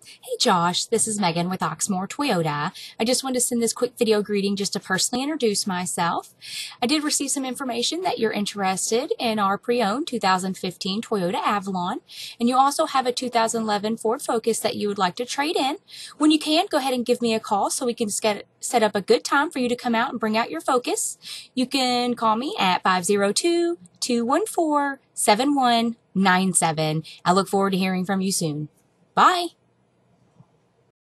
Hey Josh, this is Megan with Oxmoor Toyota. I just wanted to send this quick video greeting just to personally introduce myself. I did receive some information that you're interested in our pre-owned 2015 Toyota Avalon, and you also have a 2011 Ford Focus that you would like to trade in. When you can, go ahead and give me a call so we can set up a good time for you to come out and bring out your Focus. You can call me at 502-214-7197. I look forward to hearing from you soon. Bye.